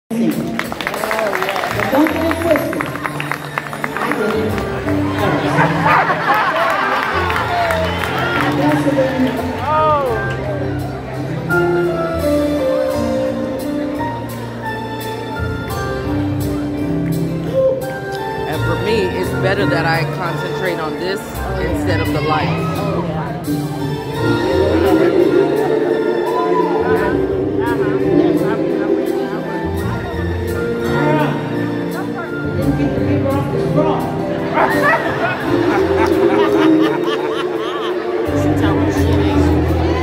But don't get it twisted. I did it And for me, it's better that I concentrate on this instead of the light. Get the paper off the straw. She told me she ain't.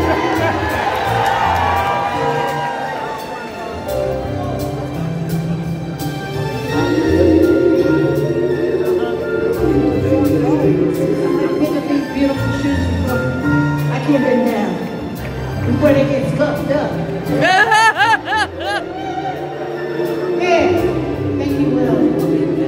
Pick up these beautiful shoes before I can't get them down. Before they get scuffed up. Yeah. Thank you, Will.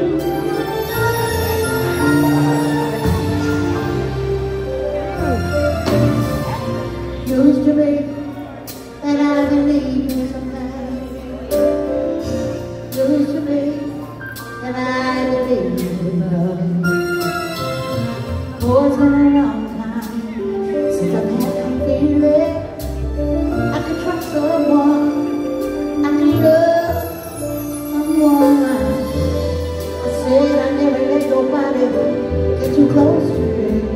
Used to be that I believe in sometimes. Used to be that I believe in love. Oh, it's been a long time since I've had that feeling. I could trust someone, I could love someone. I said I never let nobody get too close to me.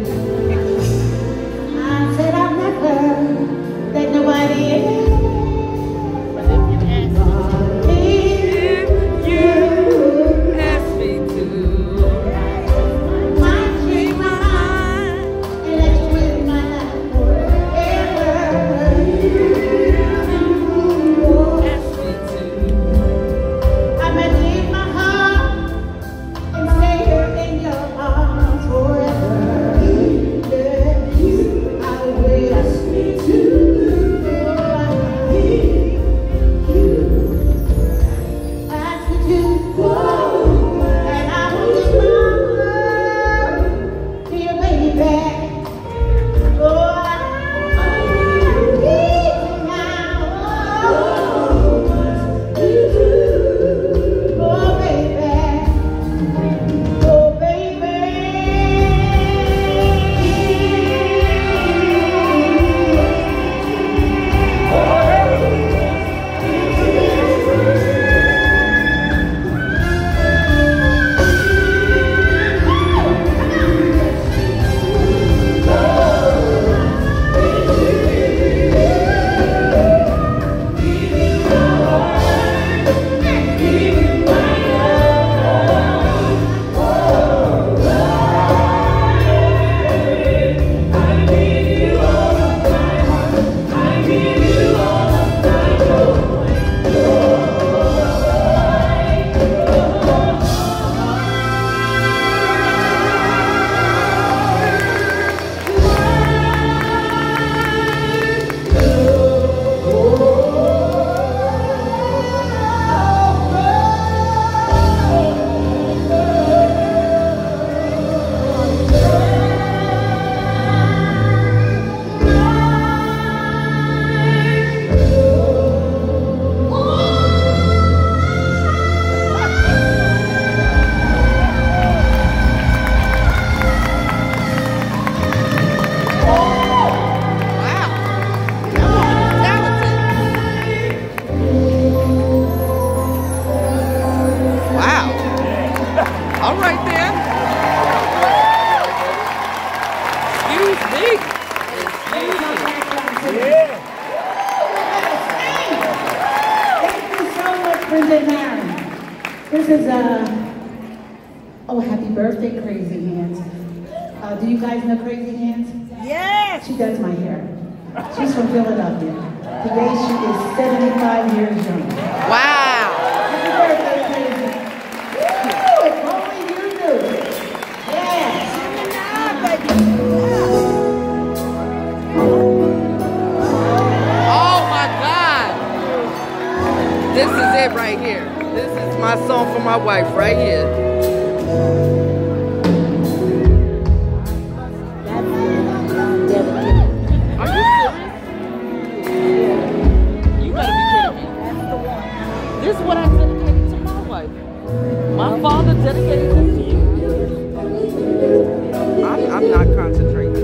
I said I'll never let nobody in. But if you ask me to, might change my mind and let you live my life forever. ask me to. I may leave my heart and stay here in your arms forever. Yeah, I will. Ask me to. Ask me to. And I will give my word to your baby. Oh, I need you now. Oh, baby. Oh, baby. All right then. Excuse me. Thank you so much, Brenda and Aaron. This is oh, happy birthday, Crazy Hands. Do you guys know Crazy Hands? Yes! She does my hair. She's from Philadelphia. Today she is 75 years young. Wow. Happy birthday, Crazy. Woo, if only you knew. Yes. Oh my God. This is it right here. This is my song for my wife right here. Are you serious? You gotta be kidding me. This is what I dedicated to my wife. My father dedicated this to you. I'm not concentrating.